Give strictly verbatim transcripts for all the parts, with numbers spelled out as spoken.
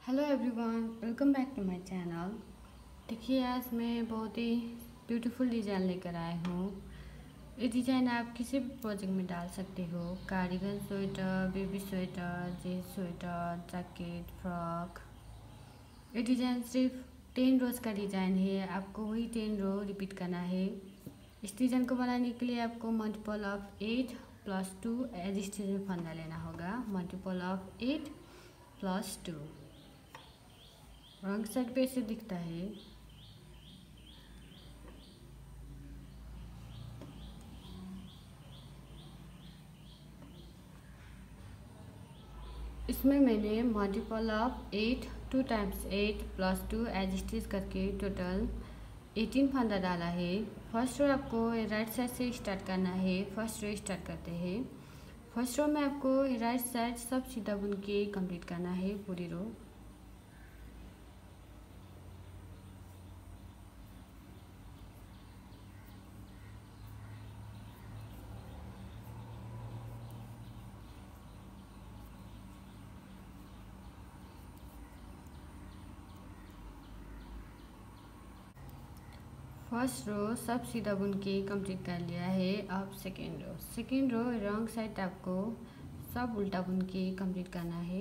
Hello everyone, welcome back to my channel. देखिए, आज मैं बहुत ही ब्यूटीफुल डिज़ाइन लेकर आए हूँ। ये डिज़ाइन आप किसी भी प्रोजेक्ट में डाल सकते हो। Cardigan sweater, baby sweater, jeans sweater, jacket, frock. ये डिज़ाइन सिर्फ टेन रोज़ का डिज़ाइन है। आपको वही टेन रो रिपीट करना है। इस डिज़ाइन को बनाने के लिए आपको multiple of eight plus two edge stage में फंदा लेना होगा। Multiple of eight plus two wrong side पे ऐसे दिखता है। इसमें मैंने multiple of eight two times eight plus two edge stitch करके टोटल एटीन फंदा डाला है। फर्स्ट रो आपको राइट साइड से स्टार्ट करना है। फर्स्ट रो स्टार्ट करते हैं। फर्स्ट रो में आपको राइट साइड सब सीधा बुन के कंप्लीट करना है पूरी रो। फर्स्ट रो सब सीधा बुन के कंप्लीट कर लिया है। अब second row second row wrong side आपको सब उल्टा बुन के कंप्लीट करना है।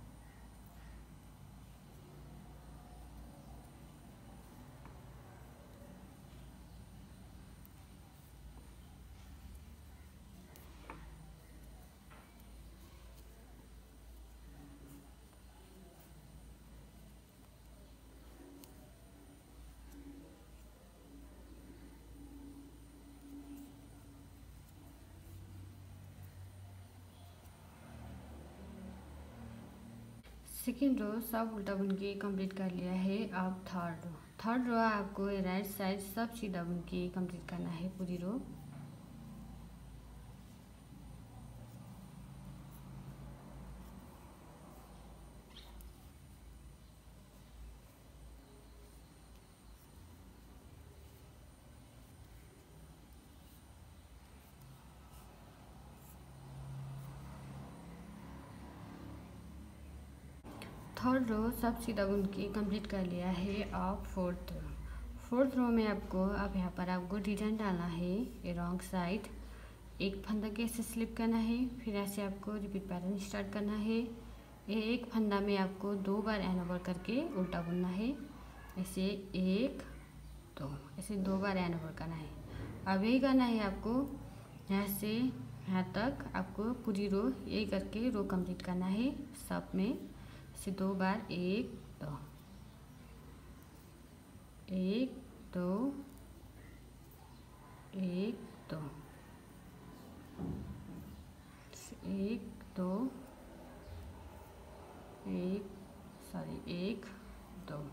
सेकेंड रो सब उल्टा बुन के कंप्लीट कर लिया है। अब थर्ड रो थर्ड रो आपको राइट साइड सब सीधा बुन के कंप्लीट करना है पूरी रो। थर्ड रो सब सीधा बुन के कंप्लीट कर लिया है। अब फोर्थ रो फोर्थ रो में आपको अब यहाँ पर आपको डिजाइन डालना है। ये रॉन्ग साइड एक फंदा के ऐसे स्लिप करना है। फिर ऐसे आपको रिपीट पैटर्न स्टार्ट करना है। ये एक फंदा में आपको दो बार एन ओवर करके उल्टा बुनना है। ऐसे एक दो ऐसे दो बार एन ओवर करना है। अब यही करना है आपको यहाँ से यहाँ तक आपको पूरी रो यही करके रो कंप्लीट करना है। सब में से दो बार एक दो एक दो एक दो एक दो एक सॉरी एक दो।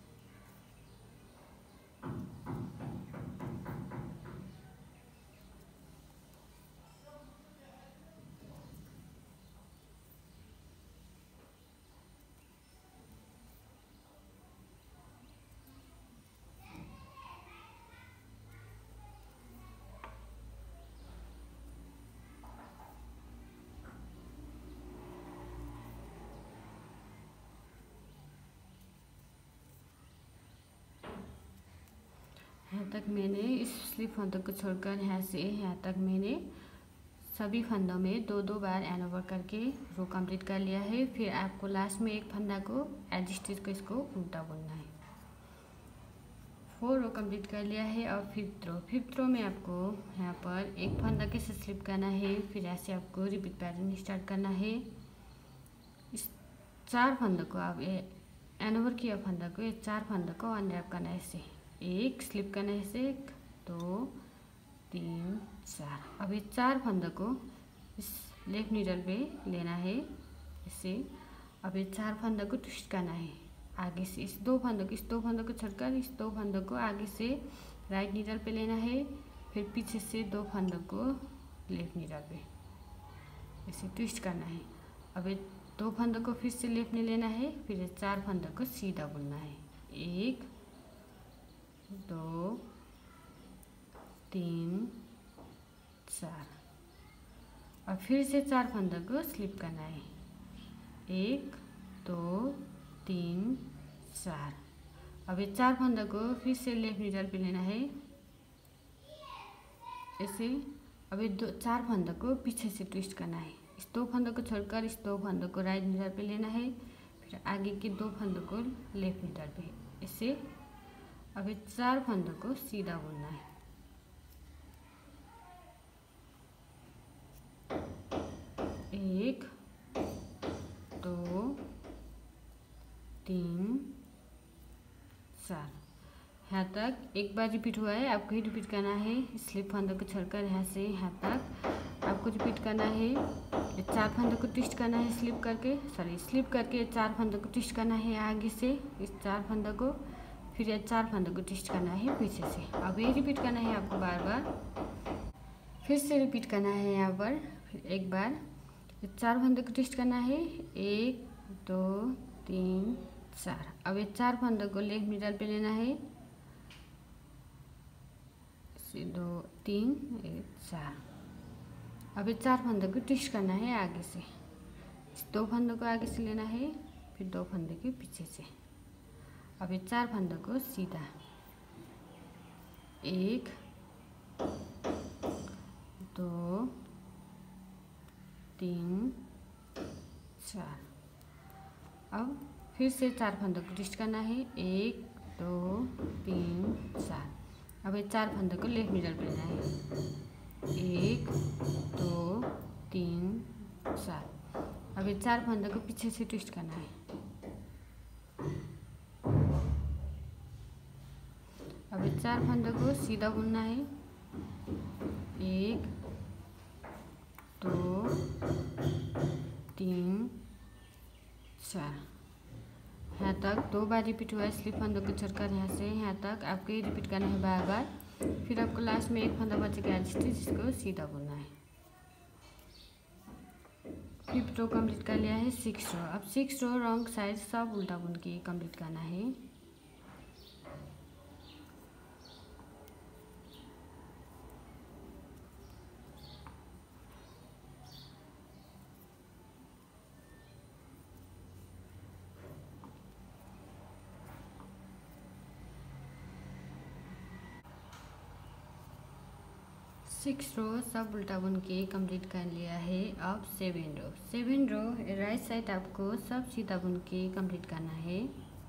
यहाँ तक मैंने इस स्लिप फंदों को छोड़कर यहाँ से यहाँ तक मैंने सभी फंदों में दो दो बार एन ओवर करके रो कंप्लीट कर लिया है। फिर आपको लास्ट में एक फंदा को एज स्टिच को इसको उल्टा बुनना है। फोर रो कंप्लीट कर लिया है। और फिफ्थ रो फिफ्थ रो में आपको यहाँ पर एक फंदा के से स्लिप करना है। फिर ऐसे आपको रिपीट पैटर्न स्टार्ट करना है। इस चार फंदों को आप एन ओवर किया फंदा को ये चार फंदों को अनरैप करना है। ऐसे एक स्लिप करना है। ऐसे एक दो तीन चार। अब ये चार फंदों को इस लेफ्ट नीडल पे लेना है इसे। अब ये चार फंदों को ट्विस्ट करना है आगे से। इस दो फंदों को इस दो फंदों को छोड़कर इस दो फंदों को आगे से राइट नीडल पे लेना है। फिर पीछे से दो फंदों को लेफ्ट नीडल पे इसे ट्विस्ट करना है। अब ये दो फंदों को फिर से लेफ्ट में लेना है। फिर ये चार फंदों को सीधा बुनना है। एक दो तीन चार। और फिर से चार फंदों को स्लिप करना है। एक दो तीन, चार। अब ये चार फंदे को फिर से लेफ्ट मिडल पे लेना है ऐसे। अब ये दो चार फंदे को पीछे से ट्विस्ट करना है। इस दो फंदे को छोड़कर इस दो फंदे को राइट मिडल पे लेना है, फिर आगे के दो फंदे को लेफ्ट मिडल पे ऐसे। अब ये चार फंदे को सीधा बुनना है। एक, दो, तीन, चार। यहाँ तक एक बार रिपीट हुआ है, आपको ही रिपीट करना है। स्लिप फंदे को छोड़कर यहाँ से यहाँ तक आपको रिपीट करना है। ये चार फंदे को ट्विस्ट करना है स्लिप करके, सॉरी स्लिप करके चार फंदे को ट्विस्ट करना है आगे से इस चार फंदे को, फिर ये चार फंदे को ट्विस्ट करना है पीछे से। अब ये रिपीट करना है आपको बार बार, फिर से रिपीट करना है यहाँ पर। फिर एक बार चार फंदे को ट्विस्ट करना है, एक, दो, तीन, चार। अब ये चार फंदे को लेफ्ट मिडल पे लेना है, दो, तीन, एक, चार। अब ये चार फंदे को ट्विस्ट करना है आगे से। इस दो फंदे को आगे से लेना है, फिर दो फंदे के पीछे से। अब ये चार फंदे को सीधा, एक, दो, तीन, चार। अब फिर से चार फंदे को ट्विस्ट करना है, एक, दो, तीन, चार। अब ये चार फंदे को लेफ्ट मिडल पे लेना है, एक, दो, तीन, चार। अब ये चार फंदे को पीछे से ट्विस्ट करना है। अब ये चार फंदे को सीधा बुनना है, एक, दो, तीन, चार। यहाँ तक दो बार रिपीट हुआ है। स्लिप फंदे को छोड़कर यहाँ से यहाँ तक आपको ये रिपीट करना है बार बार। फिर आपको लास्ट में एक फंदा बचेगा एडजस्ट, जिसको सीधा बुनना है। फिफ्थ रो कंप्लीट कर लिया है। सिक्स रो, अब सिक्स रो रॉन्ग साइड सब उल्टा बुन के कंप्लीट करना है। सिक्स रो सब उल्टा बुन के कंप्लीट कर लिया है। अब seven row, seven row right side आपको सब सीधा बुन के कंप्लीट करना है।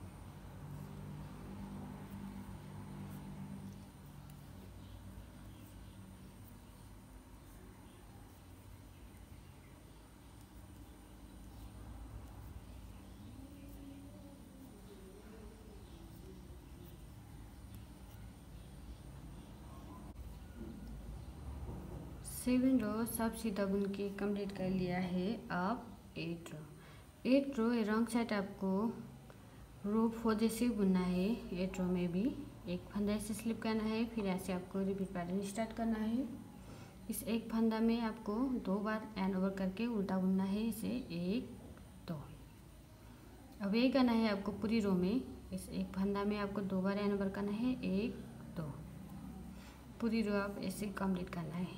सेवन रो सब सीधा बुन के कंप्लीट कर लिया है। अब eight row, eight row wrong side आपको रो फोर जैसे बुनना है। एट रो में भी एक फंदा ऐसे स्लिप करना है, फिर ऐसे आपको रिपीट पैटर्न स्टार्ट करना है। इस एक फंदा में आपको दो बार एंड ओवर करके उल्टा बुनना है, इसे एक, दो। अब ये करना है आपको पूरी रो में। इस एक फंदा में आपको दो बार एंड ओवर करना है, एक, दो। पूरी रो आप ऐसे कंप्लीट करना है।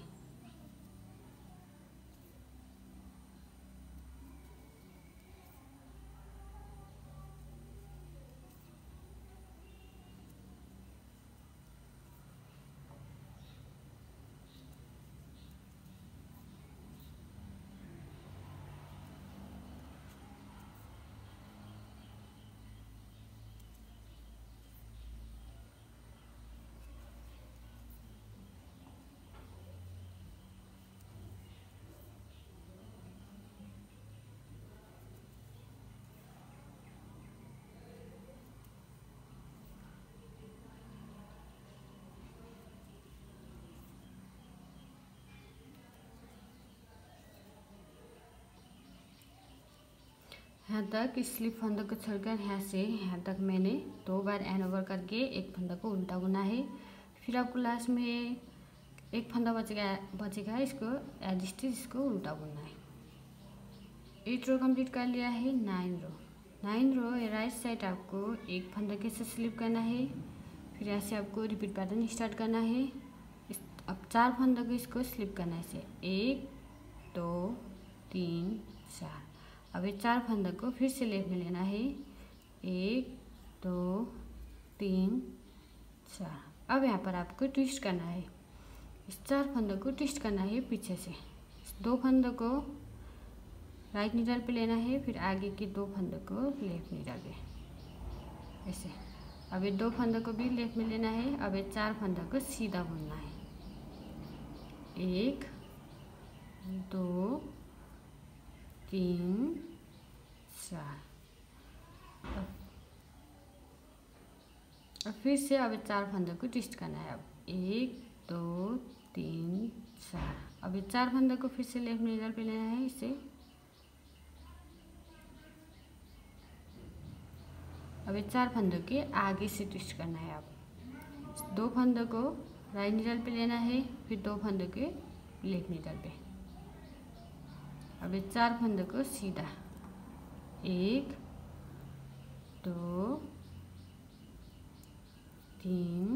यहाँ तक स्लिप फंदे को छोड़कर यहाँ से यहाँ तक मैंने दो बार एंड ओवर करके एक फंदा को उल्टा बुना है। फिर आपको लास्ट में एक फंदा बचेगा बचेगा इसको एडजस्ट, इसको उल्टा बुनना है। एट रो कंप्लीट कर लिया है। Nine row, nine row right side आपको एक फंदा के से स्लिप करना है, फिर ऐसे आपको रिपीट पैटर्न स्टार्ट करना है। इस अब चार फंदा को इसको स्लिप करना है, इसे एक, दो, तीन, चार। अब ये चार फंदे को फिर से लेफ्ट में लेना है, एक दो तीन चार। अब यहाँ पर आपको ट्विस्ट करना है, इस चार फंदों को ट्विस्ट करना है पीछे से। इस दो फंदों को राइट नीडल पे लेना है, फिर आगे के दो फंदों को लेफ्ट नीडल पे ऐसे। अब ये दो फंदों को भी लेफ्ट में लेना है। अब ये चार फंदों को सीधा बुनना है, एक दो तीन चार। अब अब फिर से अब चार फंदों को ट्विस्ट करना है। अब एक दो तीन चार। अब ये चार फंदों को फिर से लेफ्ट नीडल पे लेना है इसे। अब ये चार फंदों के आगे से ट्विस्ट करना है। अब दो फंदों को राइट नीडल पे लेना है, फिर दो फंदों के लेफ्ट नीडल पे। अब ये चार फंदों को सीधा, एक दो तीन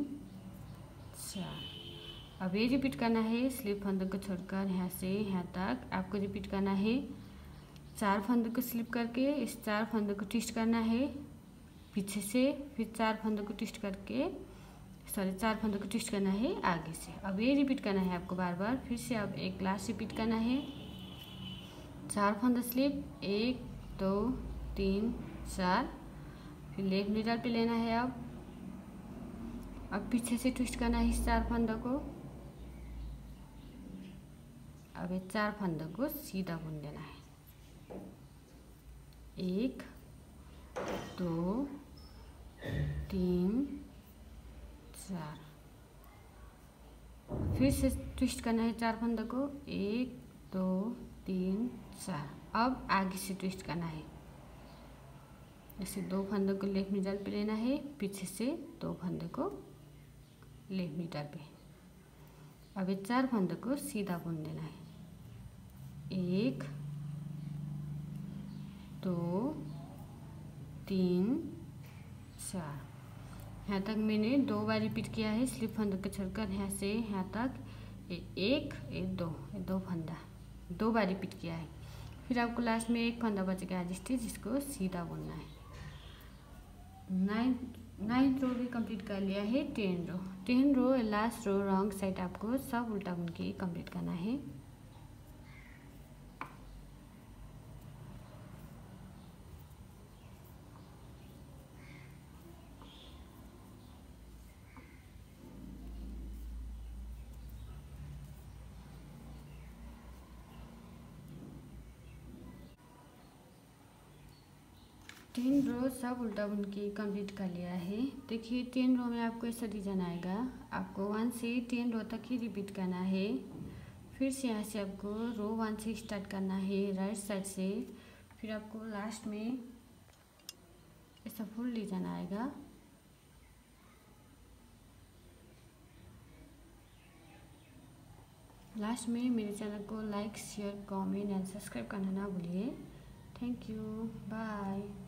चार। अब ये रिपीट करना है, स्लिप फंदों को छोड़कर यहाँ से यहाँ तक आपको रिपीट करना है। चार फंदों को स्लिप करके इस चार फंदों को ट्विस्ट करना है पीछे से, फिर चार फंदों को ट्विस्ट करके सॉरी चार फंदों को ट्विस्ट करना है आगे से। अब ये रिपीट करना है आपको बार बार। फिर से अब एक लास्ट रिपीट करना है, चार फंदे स्लिप, एक दो तीन चार, फिर लेफ्ट नीडल पे लेना है। अब अब पीछे से ट्विस्ट करना है इस चार फंदों को। अब ये चार फंदों को सीधा बुन देना है, एक दो तीन चार। फिर से ट्विस्ट करना है चार फंदों को, एक दो तीन चार। अब आगे से ट्विस्ट करना है, ऐसे दो फंदों को लेफ्ट नीडल पे लेना है, पीछे से दो फंदों को लेफ्ट नीडल पे। अब ये चार फंदों को सीधा बुन देना है, एक दो तीन चार। यहाँ तक मैंने दो बार रिपीट किया है, स्लिप फंदों को छोड़कर यहाँ से यहाँ तक एक एक दो दो फंदा दो बार रिपीट किया है। फिर आपको लास्ट में एक फंदा बचेगा आज स्टिच, जिसको सीधा बुनना है। नाइन्थ नाइन्थ रो भी कंप्लीट कर लिया है। Ten row ten row last row wrong side आपको सब उल्टा बुन के कंप्लीट करना है। टेन रो सब उल्टा बुन के कंप्लीट कर लिया है। देखिए टेन रो में आपको ऐसा डिजाइन आएगा। आपको वन से टेन रो तक ही रिपीट करना है। फिर से यहाँ से आपको रो वन से स्टार्ट करना है राइट साइड से। फिर आपको लास्ट में ऐसा फुल डिजाइन आएगा। लास्ट में मेरे चैनल को like share comment and subscribe करना ना भूलिए। Thank you, bye.